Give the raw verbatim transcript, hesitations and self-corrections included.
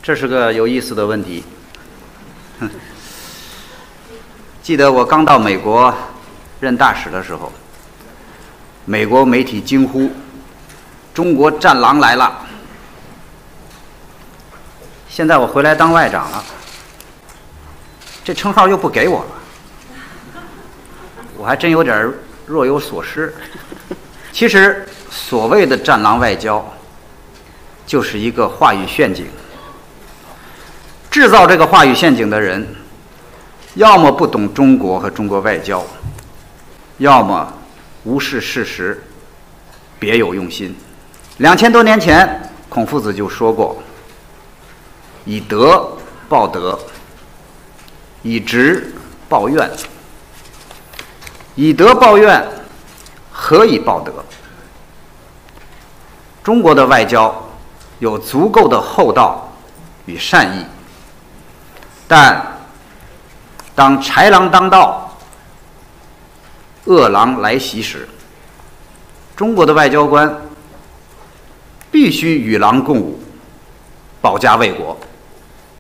这是个有意思的问题。记得我刚到美国任大使的时候，美国媒体惊呼：“中国战狼来了！”现在我回来当外长了，这称号又不给我了，我还真有点若有所失。其实，所谓的战狼外交，就是一个话语陷阱。制造这个话语陷阱的人，要么不懂中国和中国外交，要么无视事实，别有用心。两千多年前，孔夫子就说过：“以德报德，以直报怨。以德报怨，何以报德？”中国的外交有足够的厚道与善意，但当豺狼当道，恶狼来袭时，中国的外交官必须与狼共舞，保家卫国。